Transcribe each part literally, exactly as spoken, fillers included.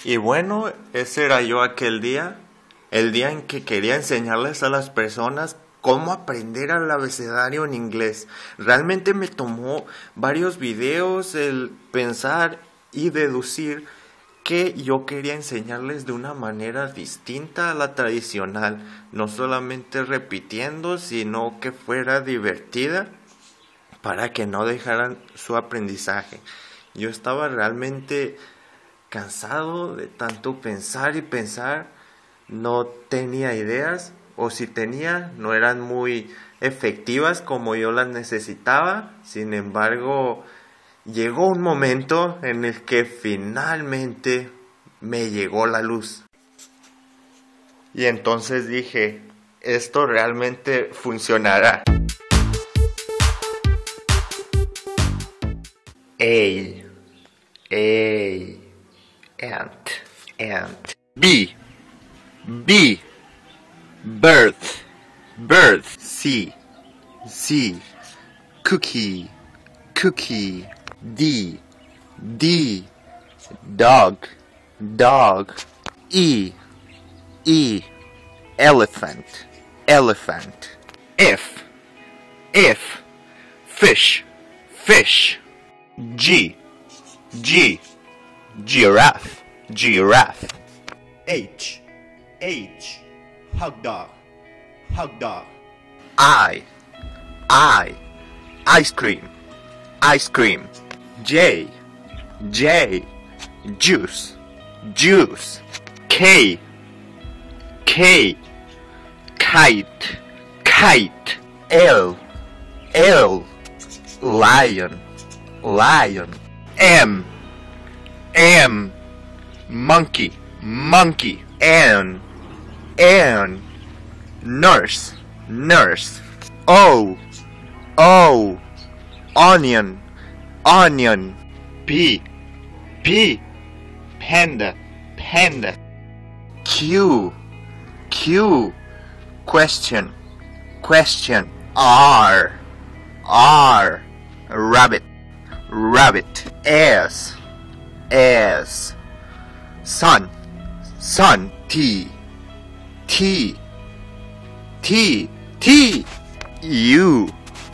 Y bueno, ese era yo aquel día, el día en que quería enseñarles a las personas cómo aprender el abecedario en inglés. Realmente me tomó varios videos el pensar y deducir que yo quería enseñarles de una manera distinta a la tradicional, no solamente repitiendo, sino que fuera divertida para que no dejaran su aprendizaje. Yo estaba realmente cansado de tanto pensar y pensar, no tenía ideas, o si tenía, no eran muy efectivas como yo las necesitaba. Sin embargo, llegó un momento en el que finalmente me llegó la luz. Y entonces dije, esto realmente funcionará. A, A, ant, ant. B, B, bird, bird. C, C, cookie, cookie. D, D, dog, dog. E, E, elephant, elephant. F, F, fish, fish. G, G, giraffe, giraffe. H, H, hot dog, hot dog. I, I, ice cream, ice cream. J, J, juice, juice. K, K, kite, kite. L, L, lion, lion. M, M, monkey, monkey. N, N, nurse, nurse. O, O, onion, onion. P, P, panda, panda. Q, Q, question, question. R, R, rabbit, rabbit. S, S, sun, sun. T, T, T, T. U,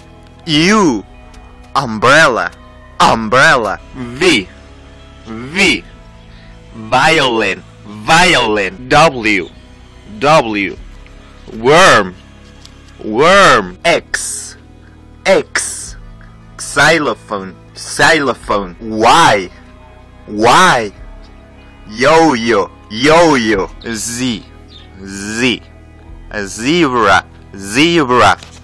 U, umbrella, umbrella. V, V, violin, violin. W, W, worm, worm. X, X, xylophone, xylophone. Y, Y, yo-yo, yo-yo. Z, Z, zebra, zebra.